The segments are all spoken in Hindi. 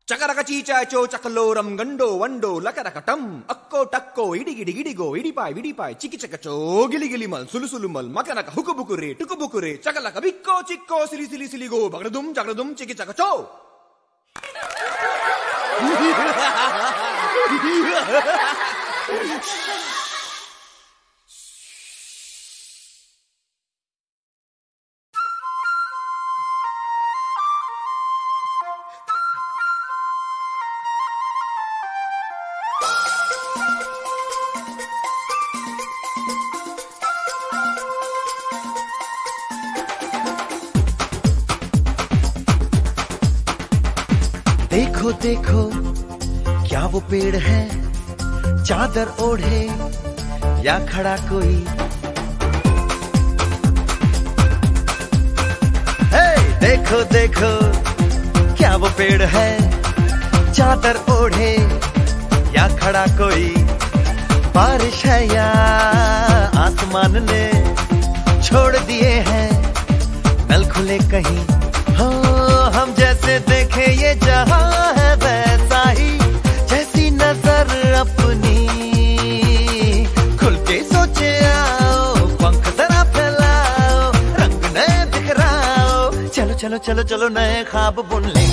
చకరక చీచాచో చకలోరం గండో వండో లకరకటం అక్కో టక్కో ఇడిగిడి గిడిగో ఇడిపాయ్ విడిపాయ్ చికిచకచో గిలిగిలిమల్ సులుసులుమల్ మకనక హుకుబుకురే టుకుబుకురే చకలక బిక్కో చిక్కో సిలి సిలి సిలిగో బగడదుం జగడదుం చికిచకచో. देखो देखो क्या वो पेड़ है, चादर ओढ़े या खड़ा कोई. हे देखो देखो क्या वो पेड़ है, चादर ओढ़े या खड़ा कोई. बारिश है या आसमान ने छोड़ दिए हैं नल खुले कहीं. हो हम जैसे देखे ये जहां है वैसा ही, जैसी नजर अपनी खुल के सोचे आओ. पंख जरा फैलाओ, रंग नए बिखराओ. चलो चलो चलो चलो नए ख्वाब बुन ले.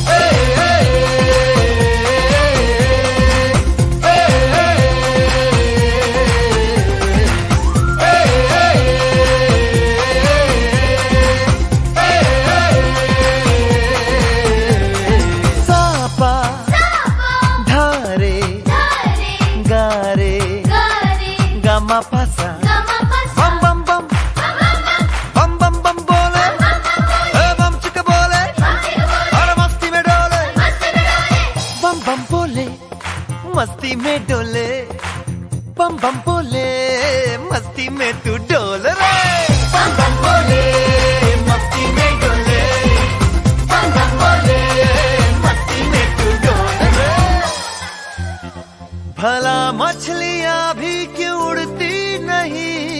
Pasa bam bam bam bam bam bam बोले बम चिक बोले और मस्ती में डोले. बम बम बोले मस्ती में डोले, बम बम बोले मस्ती में तू डोल रे. बम बम बोले मस्ती में डोले, बम बम बोले मस्ती में तू डोल रे. भला मछलियां भी क्यों उड़ती नहीं,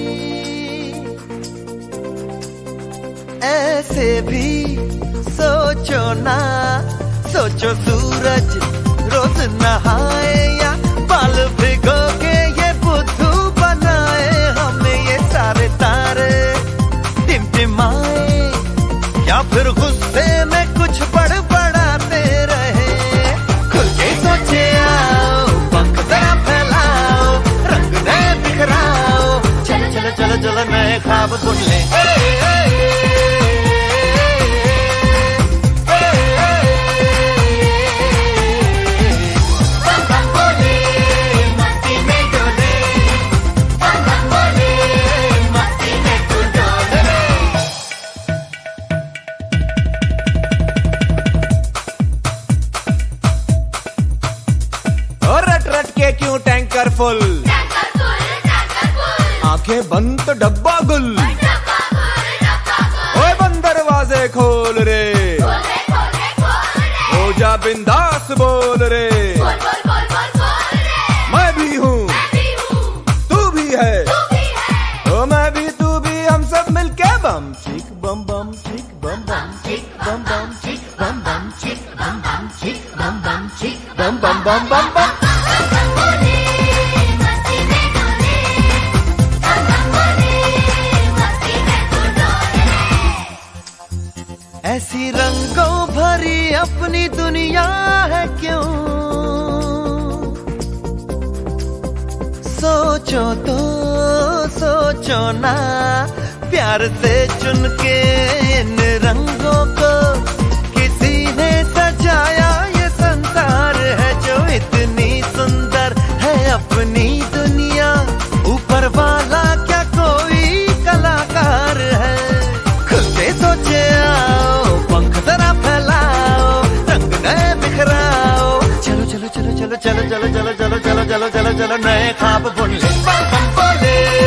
ऐसे भी सोचो ना. सोचो सूरज रोज नहाए या बाल भिगो के ये बुद्धू बनाए. हमें ये सारे तारे टिमटिमाए या फिर गुस्से में कुछ बड़बड़ाते रहे. खुल के सोचे आओ, पंख जरा फैलाओ, रंग नए बिखराओ. चलो चलो चलो चलो नए ख्वाब बुन ले. क्यों टैंकर फुल, आंखें बंद तो डब्बा गुल. ओए बंद दरवाजे खोल रे, हो जा बिंदास बोल रे. मैं भी हूँ तू भी है, ओ मैं भी तू भी, हम सब मिलके बम चिक बम बम चिक बम बम चिक बम बम चिक बम बम चिक बम बम चिक बम बम चिक बम बम बम बम बम. ऐसी रंगों भरी अपनी दुनिया है क्यों, सोचो तो सोचो ना. प्यार से चुन के इन रंगों को किसी ने सजाया. ये संसार है जो इतनी सुंदर है अपनी दुनिया. ऊपर वाला क्या कोई कलाकार है. खुल के सोचे आओ, पंख जरा फैलाओ, रंग नए बिखराओ. चलो चलो चलो चलो चलो चलो चलो चलो चलो चलो चलो चलो नए ख्वाब बुन ले. बम बम बोले